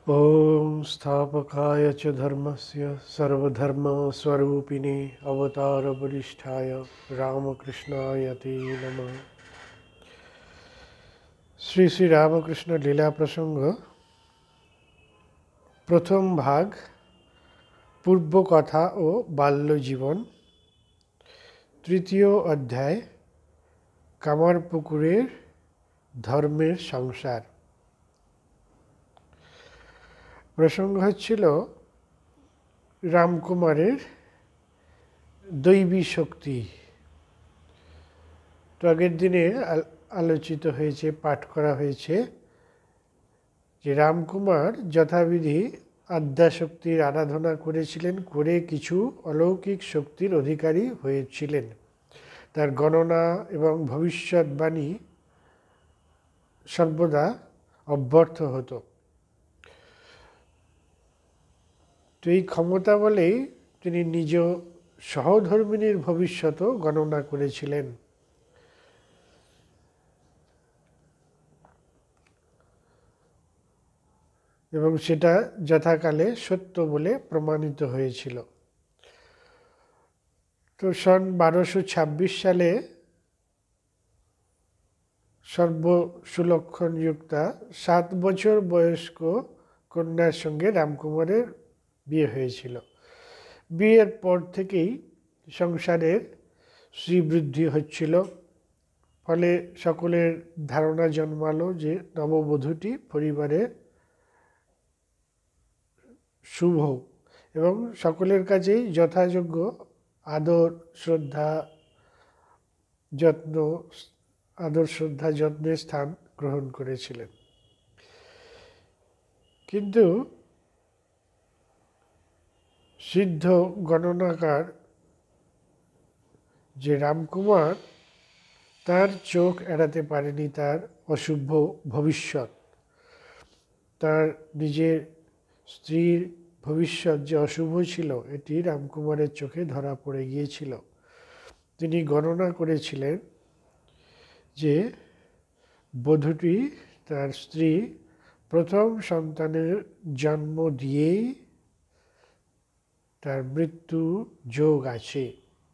ॐ स्थापकाय च धर्मस्य सर्वधर्मस्वरूपिणे अवतारवरिष्ठाय रामकृष्णाय ते नमः। শ্রী শ্রী রামকৃষ্ণ লীলা প্রসঙ্গ প্রথম ভাগ, পূর্বকথা ও বাল্যজীবন, তৃতীয় অধ্যায়, কামারপুকুরের ধর্মের সংসার। প্রসঙ্গ হচ্ছিল রামকুমারের দৈবী শক্তি। তো আগের দিনে আলোচিত হয়েছে, পাঠ করা হয়েছে যে রামকুমার যথাবিধি আদ্যাশক্তির আরাধনা করেছিলেন, করে কিছু অলৌকিক শক্তির অধিকারী হয়েছিলেন। তার গণনা এবং ভবিষ্যৎবাণী সর্বদা অব্যর্থ হতো। তো এই ক্ষমতা বলেই তিনি নিজ সহধর্মিণীর ভবিষ্যৎও গণনা করেছিলেন। এবং সেটা যথাকালে সত্য বলে প্রমাণিত হয়েছিল। তো সন 1226 সালে সর্বসুলক্ষণযুক্তা 7 বছর বয়স্ক কন্যার সঙ্গে রামকুমারের বিয়ে হয়েছিল। বিয়ের পর থেকেই সংসারের শ্রীবৃদ্ধি হচ্ছিল। ফলে সকলের ধারণা জন্মালো যে নববধূটি পরিবারের শুভ এবং সকলের কাছেই যথাযোগ্য আদর শ্রদ্ধা যত্নের স্থান গ্রহণ করেছিলেন। কিন্তু সিদ্ধ গণনাকার যে রামকুমার, তার চোখ এড়াতে পারেনি তার অশুভ ভবিষ্যৎ। তার নিজের স্ত্রীর ভবিষ্যৎ যে অশুভ ছিল, এটি রামকুমারের চোখে ধরা পড়ে গিয়েছিল। তিনি গণনা করেছিলেন যে বধূটি, তার স্ত্রী, প্রথম সন্তানের জন্ম দিয়েই তার মৃত্যু যোগ আছে।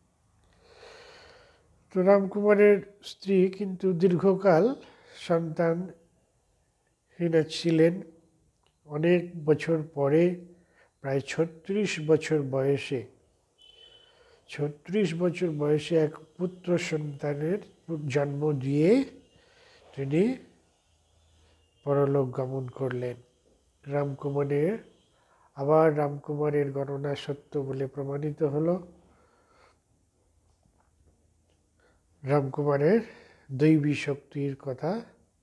তো রামকুমারের স্ত্রী কিন্তু দীর্ঘকাল সন্তানহীনা ছিলেন। অনেক বছর পরে, প্রায় 36 বছর বয়সে এক পুত্র সন্তানের জন্ম দিয়ে তিনি পরলোক গমন করলেন। রামকুমারের গণনা সত্য বলে প্রমাণিত হলো। রামকুমারের দৈবী শক্তির কথা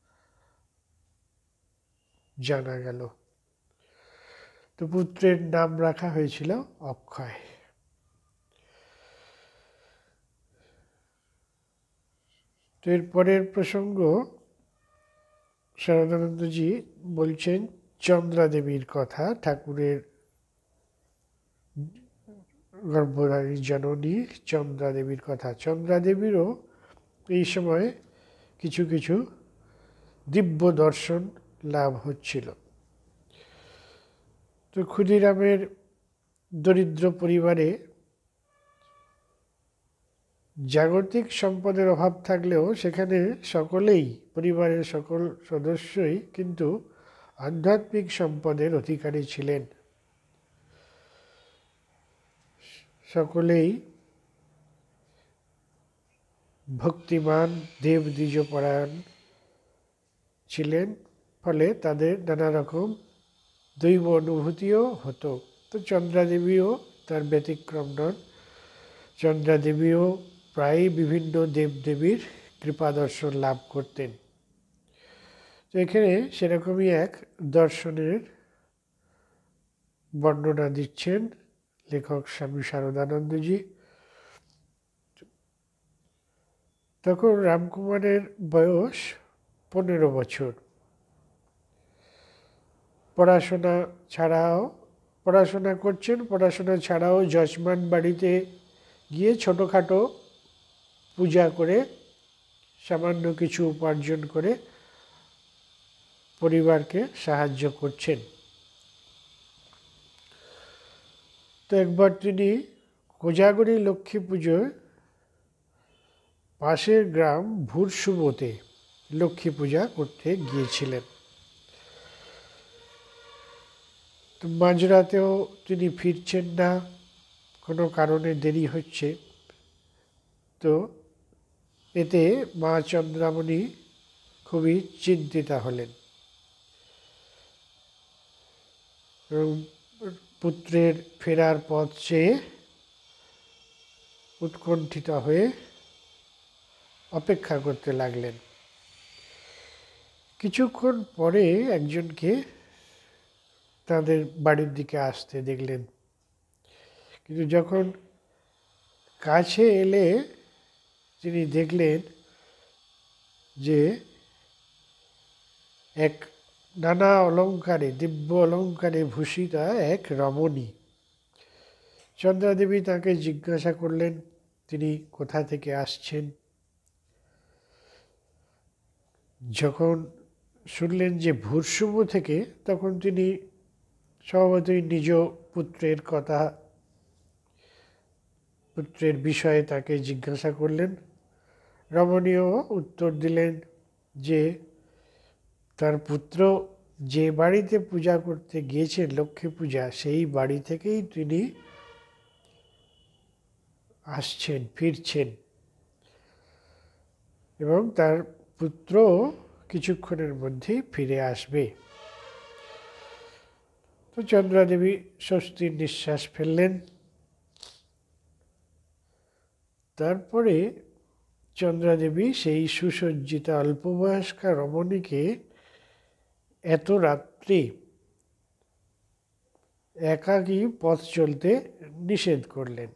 জানা গেল। তো পুত্রের নাম রাখা হয়েছিল অক্ষয়। তো এর পরের প্রসঙ্গ শারদানন্দজি বলছেন চন্দ্রা দেবীর কথা, ঠাকুরের গর্ভধারী জননী চন্দ্রা দেবীর কথা। চন্দ্রা দেবীরও এই সময় কিছু কিছু দিব্য দর্শন লাভ হচ্ছিল। তো ক্ষুদিরামের দরিদ্র পরিবারে জাগতিক সম্পদের অভাব থাকলেও সেখানে পরিবারের সকল সদস্যই কিন্তু আধ্যাত্মিক সম্পদের অধিকারী ছিলেন। সকলেই ভক্তিমান, দেবদ্বিজপরায়ণ ছিলেন। ফলে তাদের নানা রকম দৈব অনুভূতিও হতো। তো চন্দ্রা দেবীও তার ব্যতিক্রম নন। চন্দ্রা দেবীও প্রায় বিভিন্ন দেবদেবীর কৃপা দর্শন লাভ করতেন। তো এখানে সেরকমই এক দর্শনের বর্ণনা দিচ্ছেন লেখক স্বামী শারদানন্দজি। তখন রামকুমারের বয়স 15 বছর। পড়াশোনা করছেন। পড়াশোনা ছাড়াও যজমান বাড়িতে গিয়ে ছোটোখাটো পূজা করে সামান্য কিছু উপার্জন করে পরিবারকে সাহায্য করছেন। তো একবার তিনি কোজাগরী লক্ষ্মী পুজোর পাশের গ্রাম ভুরসুবোতে লক্ষ্মী পূজা করতে গিয়েছিলেন। তো মাঝরাতেও তিনি ফিরছেন না, কোনো কারণে দেরি হচ্ছে। তো এতে মা চন্দ্রামণি খুবই চিন্তিতা হলেন এবং পুত্রের ফেরার পথ চেয়ে উৎকণ্ঠিত হয়ে অপেক্ষা করতে লাগলেন। কিছুক্ষণ পরে একজনকে তাদের বাড়ির দিকে আসতে দেখলেন, কিন্তু যখন কাছে এলে তিনি দেখলেন যে এক নানা অলঙ্কারে, দিব্য অলঙ্কারে ভূষিতা এক রমণী। চন্দ্রাদেবী তাকে জিজ্ঞাসা করলেন তিনি কোথা থেকে আসছেন। যখন শুনলেন যে ভূরসুব থেকে, তখন তিনি স্বভাবতই নিজ পুত্রের কথা, পুত্রের বিষয়ে তাকে জিজ্ঞাসা করলেন। রমণীও উত্তর দিলেন যে তার পুত্র যে বাড়িতে পূজা করতে গিয়েছেন লক্ষ্মী পূজা, সেই বাড়ি থেকেই তিনি আসছেন, ফিরছেন, এবং তার পুত্র কিছুক্ষণের মধ্যেই ফিরে আসবে। তো চন্দ্রাদেবী স্বস্তির নিঃশ্বাস ফেললেন। তারপরে চন্দ্রাদেবী সেই সুসজ্জিতা অল্পবয়স্কা রমণীকে এত রাত্রি একাকী পথ চলতে নিষেধ করলেন।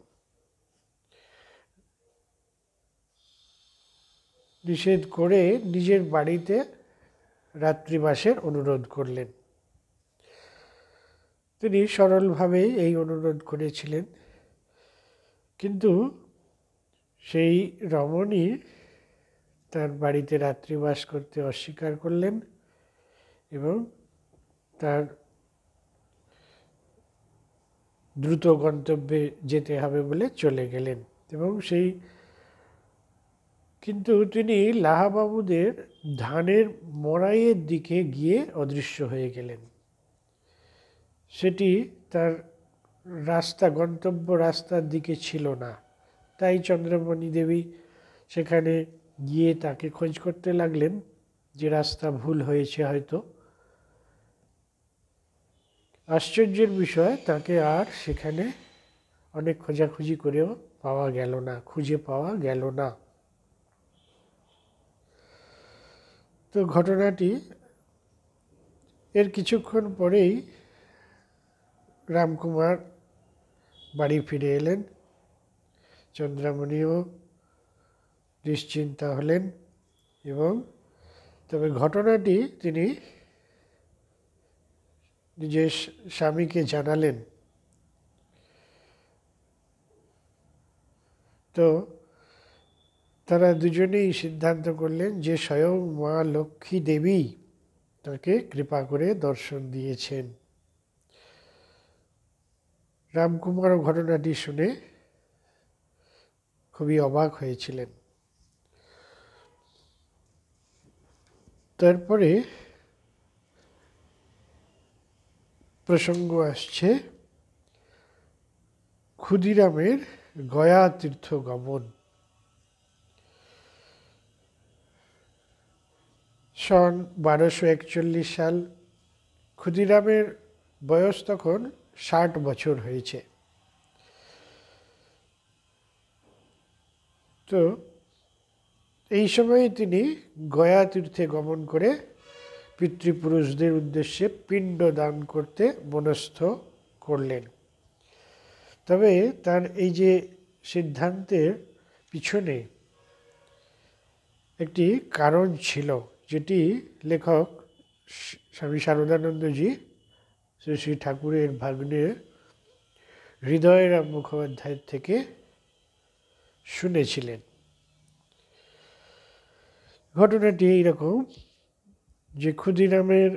নিষেধ করে নিজের বাড়িতে রাত্রিবাসের অনুরোধ করলেন। তিনি সরলভাবেই এই অনুরোধ করেছিলেন, কিন্তু সেই রমণী তার বাড়িতে রাত্রিবাস করতে অস্বীকার করলেন এবং তার দ্রুত গন্তব্যে যেতে হবে বলে চলে গেলেন। এবং কিন্তু তিনি লাহাবাবুদের ধানের মড়াইয়ের দিকে গিয়ে অদৃশ্য হয়ে গেলেন। সেটি তার গন্তব্য রাস্তার দিকে ছিল না। তাই চন্দ্রমণি দেবী সেখানে গিয়ে তাকে খোঁজ করতে লাগলেন যে রাস্তা ভুল হয়েছে হয়তো। আশ্চর্যের বিষয়, তাকে আর সেখানে অনেক খোঁজাখুঁজি করেও পাওয়া গেল না, খুঁজে পাওয়া গেল না। তো ঘটনাটি এর কিছুক্ষণ পরেই রামকুমার বাড়ি ফিরে এলেন। চন্দ্রামণিও নিশ্চিন্তা হলেন এবং তবে ঘটনাটি তিনি নিজের স্বামীকে জানালেন। তো তারা দুজনেই সিদ্ধান্ত করলেন যে স্বয়ং মা লক্ষ্মী দেবী তাকে কৃপা করে দর্শন দিয়েছেন। রামকুমারও ঘটনাটি শুনে খুবই অবাক হয়েছিলেন। তারপরে প্রসঙ্গ আসছে ক্ষুদিরামের গয়া তীর্থ গমন। সন 1241 সাল। ক্ষুদিরামের বয়স তখন 60 বছর হয়েছে। তো এই সময়ে তিনি গয়া তীর্থে গমন করে পিতৃপুরুষদের উদ্দেশ্যে পিণ্ড দান করতে মনস্থ করলেন। তবে তার এই যে সিদ্ধান্তের পিছনে একটি কারণ ছিল, যেটি লেখক স্বামী শারদানন্দজি শ্রী শ্রী ঠাকুরের ভাগ্নে হৃদয়রাম মুখোপাধ্যায়ের থেকে শুনেছিলেন। ঘটনাটি এইরকম যে ক্ষুদিরামের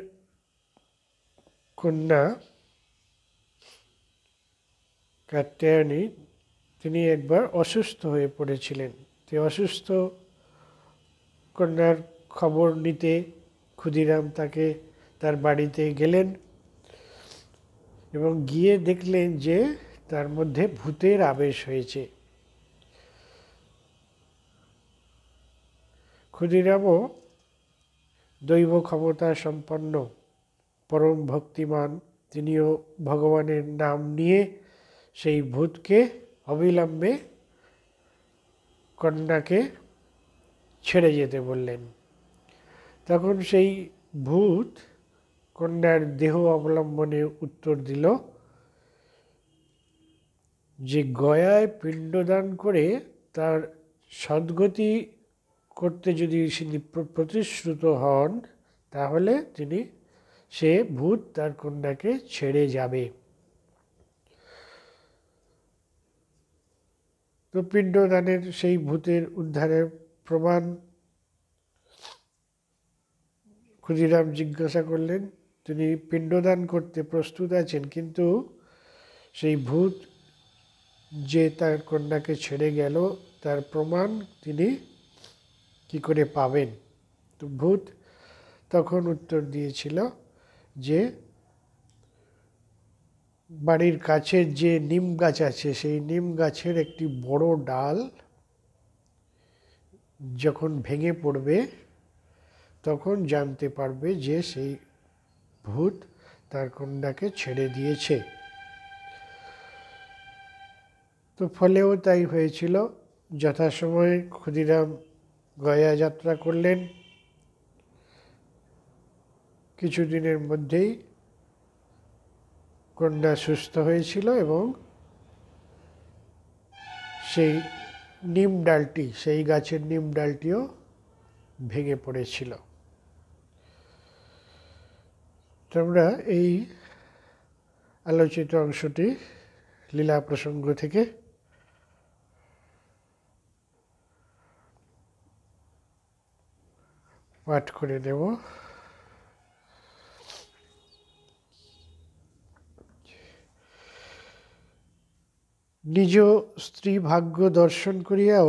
কাত্যায়নী তিনি একবার অসুস্থ হয়ে পড়েছিলেন। অসুস্থ কন্যার খবর নিতে ক্ষুদিরাম তার বাড়িতে গেলেন এবং গিয়ে দেখলেন যে তার মধ্যে ভূতের আবেশ হয়েছে। ক্ষুদিরামও দৈব ক্ষমতা সম্পন্ন পরম ভক্তিমান, তিনিও ভগবানের নাম নিয়ে সেই ভূতকে অবিলম্বে কন্যাকে ছেড়ে যেতে বললেন। তখন সেই ভূত কন্যার দেহ অবলম্বনে উত্তর দিল যে গয়ায় পিণ্ডদান করে তার সদ্গতি করতে যদি তিনি প্রতিশ্রুত হন, তাহলে সে ভূত তার কন্যাকে ছেড়ে যাবে। তো পিণ্ডদানের সেই ভূতের উদ্ধারের প্রমাণ ক্ষুদিরাম জিজ্ঞাসা করলেন। তিনি পিণ্ডদান করতে প্রস্তুত আছেন, কিন্তু সেই ভূত যে তার কন্যাকে ছেড়ে গেল তার প্রমাণ তিনি কি করে পাবেন? তো ভূত তখন উত্তর দিয়েছিল যে বাড়ির কাছের যে নিম গাছ আছে, সেই নিম গাছের একটি বড় ডাল যখন ভেঙে পড়বে তখন জানতে পারবে যে সেই ভূত তার কন্যাকে ছেড়ে দিয়েছে। তো ফলেও তাই হয়েছিল। যথাসময়ে ক্ষুদিরাম গয়া যাত্রা করলেন। কিছুদিনের মধ্যেই কন্যা সুস্থ হয়েছিল এবং সেই গাছের নিম ডালটিও ভেঙে পড়েছিল। তোমরা এই আলোচিত অংশটি লীলা প্রসঙ্গ থেকে পাঠ করে নেব। নিজ স্ত্রী ভাগ্য দর্শন করিয়াও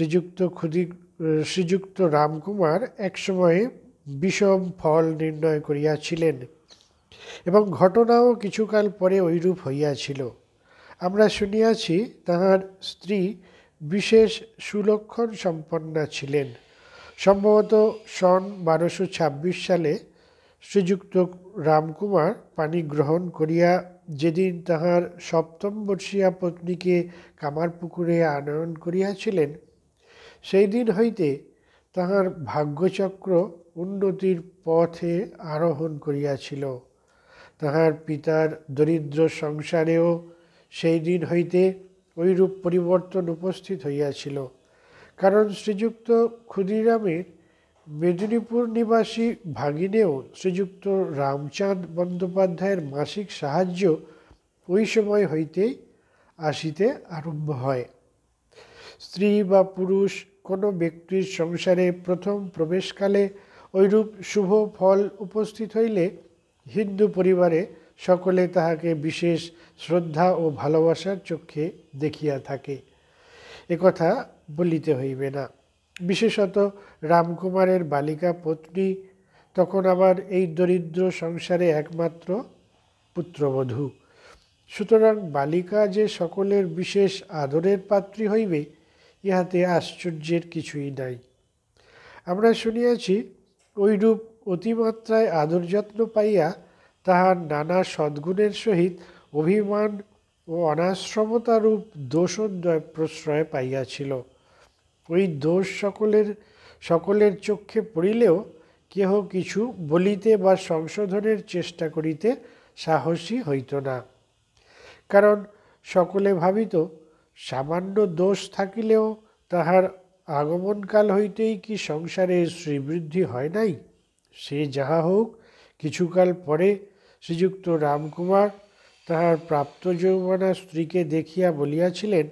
শ্রীযুক্ত রামকুমার একসময়ে বিষম ফল নির্ণয় করিয়াছিলেন এবং ঘটনাও কিছুকাল পরে ঐরূপ হইয়াছিল। আমরা শুনিয়াছি তাহার স্ত্রী বিশেষ সুলক্ষণ সম্পন্না ছিলেন। সম্ভবত সন 1226 সালে শ্রীযুক্ত রামকুমার পানি গ্রহণ করিয়া যেদিন তাহার সপ্তম বর্ষীয়া পত্নীকে কামারপুকুরে আনয়ন করিয়াছিলেন, সেই দিন হইতে তাহার ভাগ্যচক্র উন্নতির পথে আরোহণ করিয়াছিল। তাহার পিতার দরিদ্র সংসারেও সেই দিন হইতে ঐরূপ পরিবর্তন উপস্থিত হইয়াছিল। কারণ শ্রীযুক্ত ক্ষুদিরামের মেদিনীপুর নিবাসী ভাগিনেও শ্রীযুক্ত রামচাঁদ বন্দ্যোপাধ্যায়ের মাসিক সাহায্য ওই সময় হইতেই আসিতে আরম্ভ হয়। স্ত্রী বা পুরুষ কোনো ব্যক্তির সংসারে প্রথম প্রবেশকালে ঐরূপ শুভ ফল উপস্থিত হইলে হিন্দু পরিবারে সকলে তাহাকে বিশেষ শ্রদ্ধা ও ভালোবাসার চক্ষে দেখিয়া থাকে, একথা বলিতে হইবে না। বিশেষত রামকুমারের বালিকা পত্নী তখন আবার এই দরিদ্র সংসারে একমাত্র পুত্রবধূ। সুতরাং বালিকা যে সকলের বিশেষ আদরের পাত্রী হইবে, ইহাতে আশ্চর্যের কিছুই নাই। আমরা শুনিয়াছি ঐরূপ অতিমাত্রায় আদর যত্ন পাইয়া তাহার নানা সদ্গুণের সহিত অভিমান ও অনাশ্রমতারূপ দোষোদ্বয় প্রশ্রয় পাইয়াছিল। ওই দোষ সকলের চক্ষে পড়িলেও কেহ কিছু বলিতে বা সংশোধনের চেষ্টা করিতে সাহসী হইত না। কারণ সকলে ভাবিত সামান্য দোষ থাকিলেও তাহার আগমনকাল হইতেই কি সংসারে শ্রীবৃদ্ধি হয় নাই? সে যাহা হোক, কিছুকাল পরে শ্রীযুক্ত রামকুমার তাহার প্রাপ্ত যৌবনা স্ত্রীকে দেখিয়া বলিয়াছিলেন,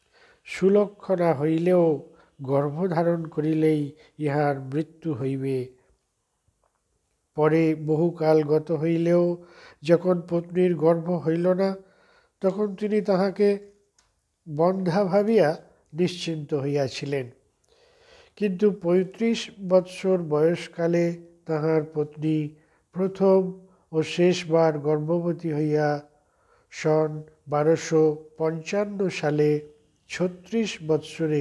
সুলক্ষণা হইলেও গর্ভধারণ করিলেই ইহার মৃত্যু হইবে। পরে বহুকাল গত হইলেও যখন পত্নীর গর্ভ হইল না, তখন তিনি তাহাকে বন্ধা ভাবিয়া নিশ্চিন্ত হইয়াছিলেন। কিন্তু ৩৫ বৎসর বয়সকালে তাহার পত্নী প্রথম ও শেষবার গর্ভবতী হইয়া সন ১২৫৫ সালে ৩৬ বৎসরে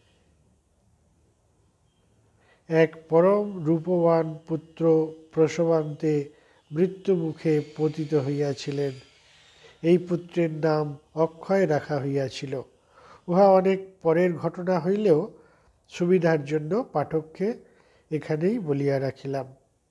এক পরম রূপবান পুত্র প্রসবান্তে মৃত্যুমুখে পতিত হইয়াছিলেন। এই পুত্রের নাম অক্ষয় রাখা হইয়াছিল। উহা অনেক পরের ঘটনা হইলেও সুবিধার জন্য পাঠককে এখানেই বলিয়া রাখিলাম।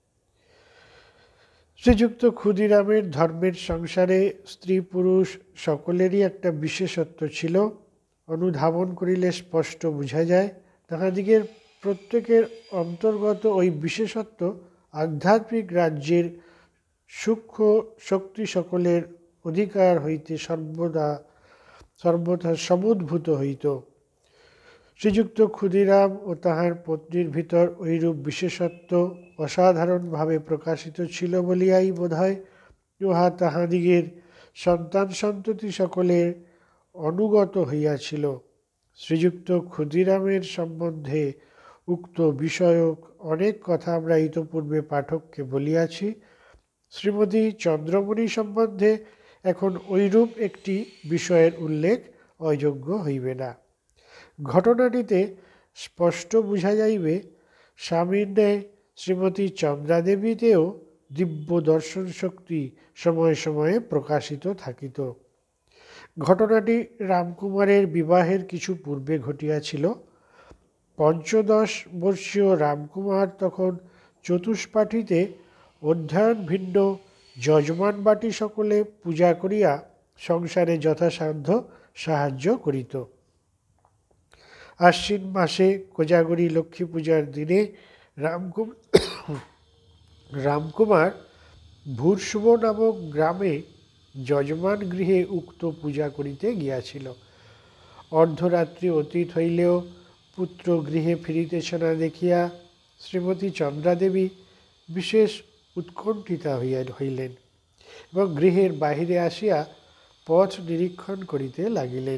শ্রীযুক্ত ক্ষুদিরামের ধর্মের সংসারে স্ত্রী পুরুষ সকলেরই একটা বিশেষত্ব ছিল। অনুধাবন করিলে স্পষ্ট বোঝা যায় তাহাদিগের প্রত্যেকের অন্তর্গত ওই বিশেষত্ব আধ্যাত্মিক রাজ্যের সূক্ষ্ম শক্তি সকলের অধিকার হইতে সর্বদা সমুদ্ভূত হইত। শ্রীযুক্ত ক্ষুদিরাম ও তাহার পত্নীর ভিতর ঐরূপ বিশেষত্ব অসাধারণভাবে প্রকাশিত ছিল বলিয়াই বোধহয় উহা তাহাদিগের সন্তান সন্ততি সকলের অনুগত হইয়াছিল। শ্রীযুক্ত ক্ষুদিরামের সম্বন্ধে উক্ত বিষয়ক অনেক কথা আমরা ইতপূর্বে পাঠককে বলিয়াছি। শ্রীমতী চন্দ্রমণি সম্বন্ধে এখন ঐরূপ একটি বিষয়ের উল্লেখ অযোগ্য হইবে না। ঘটনাটিতে স্পষ্ট বোঝা যাইবে স্বামীর ন্যায় শ্রীমতী চন্দ্রাদেবীতেও দিব্য দর্শন শক্তি সময়ে সময়ে প্রকাশিত থাকিত। ঘটনাটি রামকুমারের বিবাহের কিছু পূর্বে ঘটিয়াছিল। ৫৫ বর্ষীয় রামকুমার তখন চতুষ্পাঠীতে অধ্যয়ন ভিন্ন যজমান বাটি সকলে পূজা করিয়া সংসারে যথাসাধ্য সাহায্য করিত। আশ্বিন মাসে কোজাগরী লক্ষ্মী পূজার দিনে রামকুমার ভূরশুভ নামক গ্রামে যজমান গৃহে উক্ত পূজা করিতে গিয়াছিল। অর্ধরাত্রি অতীত হইলেও পুত্র গৃহে ফিরিতেছে না দেখিয়া শ্রীমতী চন্দ্রাদেবী বিশেষ উৎকণ্ঠিতা হইলেন এবং গৃহের বাহিরে আসিয়া পথ নিরীক্ষণ করিতে লাগিলেন।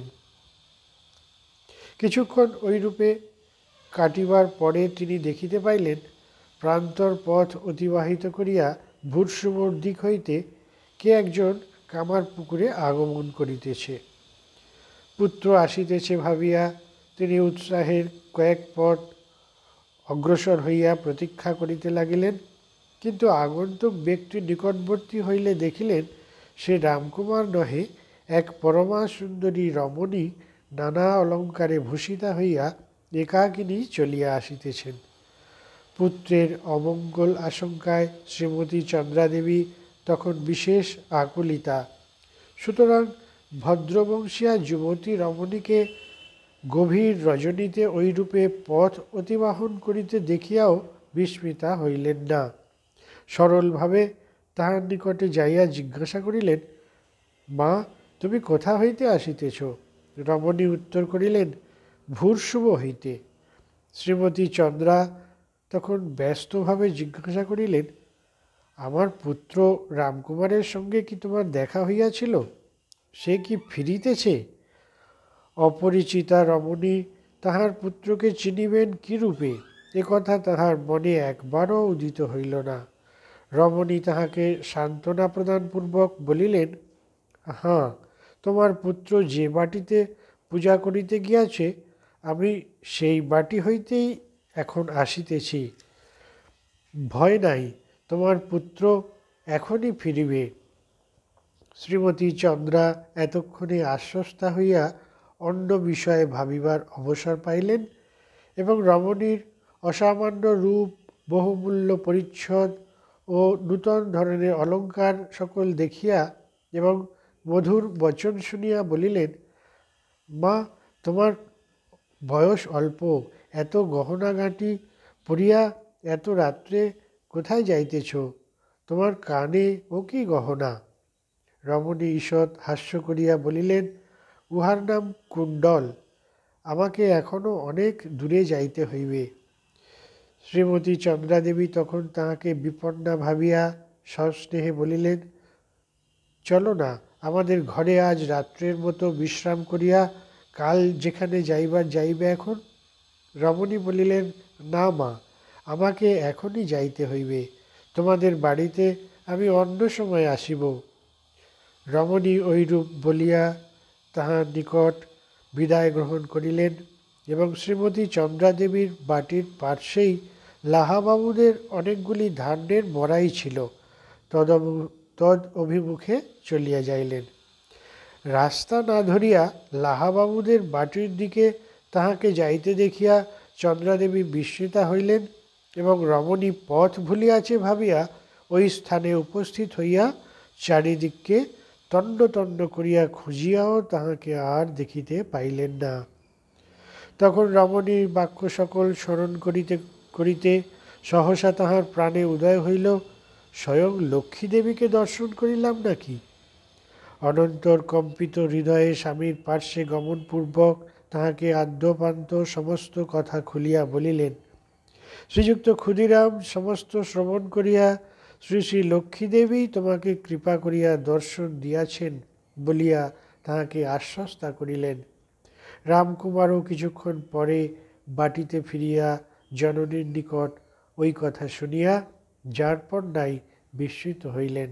কিছুক্ষণ ঐরূপে কাটিবার পরে তিনি দেখিতে পাইলেন প্রান্তর পথ অতিবাহিত করিয়া ভূরশুভর দিক হইতে কে একজন কামার পুকুরে আগমন করিতেছে। পুত্র আসিতেছে ভাবিয়া তিনি উৎসাহের কয়েক পথ অগ্রসর হইয়া প্রতীক্ষা করিতে লাগিলেন। কিন্তু আগন্তুক ব্যক্তি নিকটবর্তী হইলে দেখিলেন সে রামকুমার নহে, এক পরমা সুন্দরী রমণী নানা অলঙ্কারে ভূষিতা হইয়া একাকিনী চলিয়া আসিতেছেন। পুত্রের অমঙ্গল আশঙ্কায় শ্রীমতী চন্দ্রাদেবী তখন বিশেষ আকুলিতা। সুতরাং ভদ্রবংশীয়া যুবতী রমণীকে গভীর রজনীতে ঐরূপে পথ অতিবাহন করিতে দেখিয়াও বিস্মিতা হইলেন না। সরলভাবে তাহার নিকটে যাইয়া জিজ্ঞাসা করিলেন, মা, তুমি কোথা হইতে আসিতেছ? রমণী উত্তর করিলেন, ভূরশুভ হইতে। শ্রীমতী চন্দ্রা তখন ব্যস্তভাবে জিজ্ঞাসা করিলেন, আমার পুত্র রামকুমারের সঙ্গে কি তোমার দেখা হইয়াছিল? সে কি ফিরিতেছে? অপরিচিতা রমণী তাহার পুত্রকে চিনিবেন কিরূপে একথা তাহার মনে একবারও উদিত হইল না। রমণী তাহাকে সান্ত্বনা প্রদানপূর্বক বলিলেন, হাঁ, তোমার পুত্র যে বাটিতে পূজা করিতে গিয়াছে আমি সেই বাটি হইতেই এখন আসিতেছি। ভয় নাই, তোমার পুত্র এখনই ফিরিবে। শ্রীমতী চন্দ্রা এতক্ষণে আশ্বস্তা হইয়া অন্য বিষয়ে ভাবিবার অবসর পাইলেন এবং রমণীর অসামান্য রূপ, বহুমূল্য পরিচ্ছদ ও নূতন ধরনের অলঙ্কার সকল দেখিয়া এবং মধুর বচন শুনিয়া বলিলেন, মা, তোমার বয়স অল্প, এত গহনাগাঁটি পরিয়া এত রাত্রে কোথায় যাইতেছ? তোমার কানে ও কি গহনা? রমণী ঈষৎ হাস্য করিয়া বলিলেন, উহার নাম কুণ্ডল। আমাকে এখনো অনেক দূরে যাইতে হইবে। শ্রীমতী চন্দ্রাদেবী তখন তাহাকে বিপন্না ভাবিয়া সস্নেহে বলিলেন, চলো না, আমাদের ঘরে আজ রাত্রের মতো বিশ্রাম করিয়া কাল যেখানে যাইবার যাইবে এখন। রমণী বলিলেন, না মা, আমাকে এখনই যাইতে হইবে। তোমাদের বাড়িতে আমি অন্য সময় আসিব। রমণী ঐরূপ বলিয়া তাহার নিকট বিদায় গ্রহণ করিলেন এবং শ্রীমতী চন্দ্রাদেবীর বাটির পার্শ্বেই লাহাবাবুদের অনেকগুলি ধান্যের মরাই ছিল। তদ অভিমুখে চলিয়া যাইলেন। রাস্তা না ধরিয়া লাহাবাবুদের বাটির দিকে তাহাকে যাইতে দেখিয়া চন্দ্রাদেবী বিস্মিতা হইলেন এবং রমণী পথ ভুলিয়াছে ভাবিয়া ওই স্থানে উপস্থিত হইয়া চারিদিককে তন্ন তন্ন করিয়া খুঁজিয়াও তাহাকে আর দেখিতে পাইলেন না। তখন রমণীর বাক্য সকল স্মরণ করিতে করিতে সহসা তাহার প্রাণে উদয় হইল, স্বয়ং লক্ষ্মী দেবীকে দর্শন করিলাম নাকি। অনন্তর কম্পিত হৃদয়ে স্বামীর পার্শ্বে গমনপূর্বক তাহাকে আদ্যপান্ত সমস্ত কথা খুলিয়া বলিলেন। শ্রীযুক্ত ক্ষুদিরাম সমস্ত শ্রবণ করিয়া শ্রী শ্রী লক্ষ্মীদেবী তোমাকে কৃপা করিয়া দর্শন দিয়াছেন বলিয়া তাহাকে আশ্বস্তা করিলেন। রামকুমারও কিছুক্ষণ পরে বাটিতে ফিরিয়া জননীর নিকট ওই কথা শুনিয়া যার পর নাই বিস্মিত হইলেন।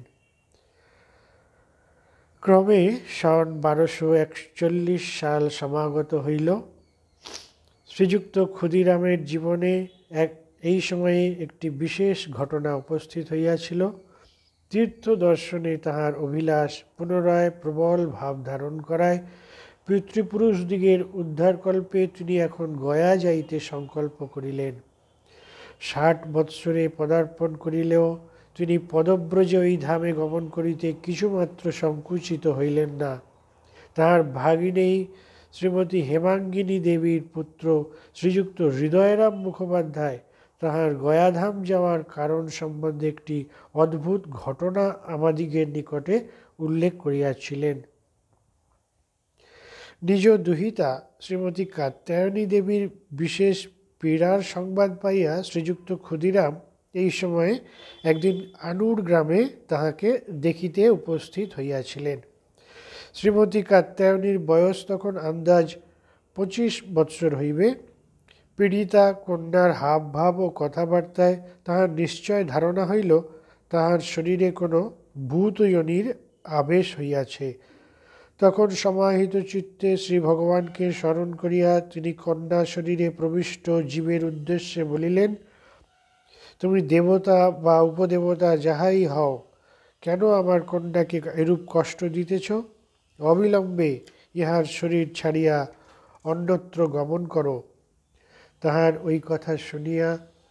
ক্রমে সন 1241 সাল সমাগত হইল। শ্রীযুক্ত ক্ষুদিরামের জীবনে এই সময়ে একটি বিশেষ ঘটনা উপস্থিত হইয়াছিল। তীর্থ দর্শনে তাহার অভিলাষ পুনরায় প্রবল ভাব ধারণ করায় পিতৃপুরুষদিগের উদ্ধারকল্পে তিনি এখন গয়া যাইতে সংকল্প করিলেন। 60 বৎসরে পদার্পণ করিলেও তিনি পদব্রজে ওই ধামে গমন করিতে কিছুমাত্র সংকুচিত হইলেন না। তাহার ভাগিনী শ্রীমতী হেমাঙ্গিনী দেবীর পুত্র শ্রীযুক্ত হৃদয়রাম মুখোপাধ্যায় তাহার গয়াধাম যাওয়ার কারণ সম্বন্ধে একটি অদ্ভুত ঘটনা আমাদিগের নিকটে উল্লেখ করিয়াছিলেন। নিজ দুহিতা শ্রীমতী কাত্যায়নী দেবীর বিশেষ পীড়ার সংবাদ পাইয়া শ্রীযুক্ত ক্ষুদিরাম এই সময়ে একদিন আনুর গ্রামে তাহাকে দেখিতে উপস্থিত হইয়াছিলেন। শ্রীমতী কাত্যায়নীর বয়স তখন আন্দাজ 25 বৎসর হইবে। পীড়িতা কন্যার হাবভাব ও কথাবার্তায় তাহার নিশ্চয় ধারণা হইল তাহার শরীরে কোনো ভূতয়োনির আবেশ হইয়াছে। তখন সমাহিত চিত্তে শ্রী ভগবানকে স্মরণ করিয়া তিনি কন্যা শরীরে প্রবিষ্ট জীবের উদ্দেশ্যে বলিলেন, তুমি দেবতা বা উপদেবতা যাহাই হও, কেন আমার কন্যাকে এরূপ কষ্ট দিতেছ? অবিলম্বে ইহার শরীর ছাড়িয়া অন্যত্র গমন করো। তাহার ওই কথা শুনিয়া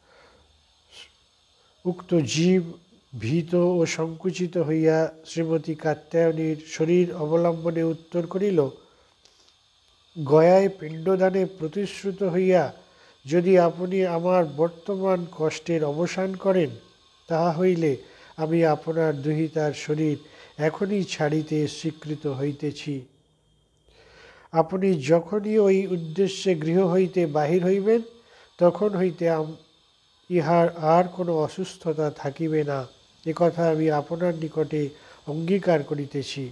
উক্ত জীব ভীত ও সংকুচিত হইয়া শ্রীমতী কাত্যায়নীর শরীর অবলম্বনে উত্তর করিল, গয়ায় পিণ্ডদানে প্রতিশ্রুত হইয়া যদি আপনি আমার বর্তমান কষ্টের অবসান করেন, তাহা হইলে আমি আপনার দুহিতার শরীর এখনই ছাড়িতে স্বীকৃত হইতেছি। আপনি যখনই ওই উদ্দেশ্যে গৃহ হইতে বাহির হইবেন, তখন হইতে ইহার আর কোনো অসুস্থতা থাকিবে না, একথা আমি আপনার নিকটে অঙ্গীকার করিতেছি।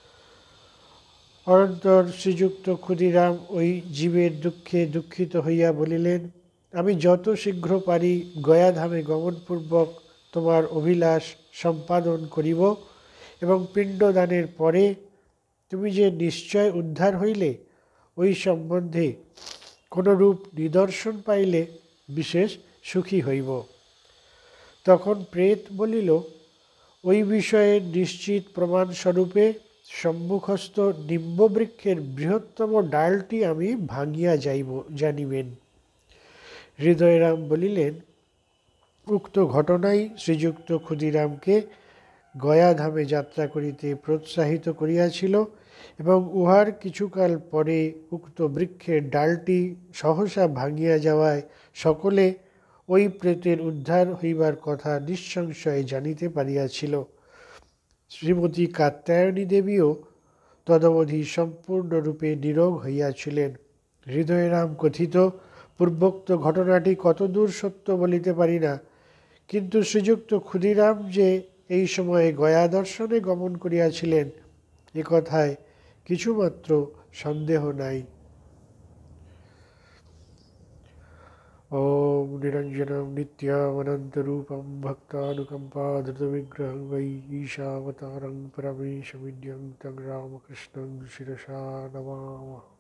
অনন্তর শ্রীযুক্ত ক্ষুদিরাম ওই জীবের দুঃখে দুঃখিত হইয়া বলিলেন, আমি যত শীঘ্র পারি গয়াধামে গমনপূর্বক তোমার অভিলাষ সম্পাদন করিব এবং পিণ্ডদানের পরে তুমি যে নিশ্চয় উদ্ধার হইলে, ওই সম্বন্ধে কোনরূপ নিদর্শন পাইলে বিশেষ সুখী হইব। তখন প্রেত বলিল, ওই বিষয়ে নিশ্চিত প্রমাণস্বরূপে সম্মুখস্থ নিম্ববৃক্ষের বৃহত্তম ডালটি আমি ভাঙিয়া জানিবেন। হৃদয়রাম বলিলেন, উক্ত ঘটনাই শ্রীযুক্ত ক্ষুদিরামকে গয়াধামে যাত্রা করিতে প্রোৎসাহিত করিয়াছিল এবং উহার কিছুকাল পরে উক্ত বৃক্ষের ডালটি সহসা ভাঙিয়া যাওয়ায় সকলে ওই প্রেতের উদ্ধার হইবার কথা নিঃসংশয়ে জানিতে পারিয়াছিল। শ্রীমতী কাত্যায়নী দেবীও তদবধি সম্পূর্ণরূপে নীরোগ হইয়াছিলেন। হৃদয়রাম কথিত পূর্বোক্ত ঘটনাটি কতদূর সত্য বলিতে পারি না, কিন্তু শ্রীযুক্ত ক্ষুদিরাম যে এই সময়ে গয়া দর্শনে গমন করিয়াছিলেন, এ কথায় কিছুমাত্র সন্দেহ নাই। ওম নিরঞ্জনম নিত্যামনন্তরূপম ভক্তানুকম্পাধৃতবিগ্রহং বৈ ঈশাবতারং পরমেশমিড্যং তং রামকৃষ্ণং শিরসা নমামः।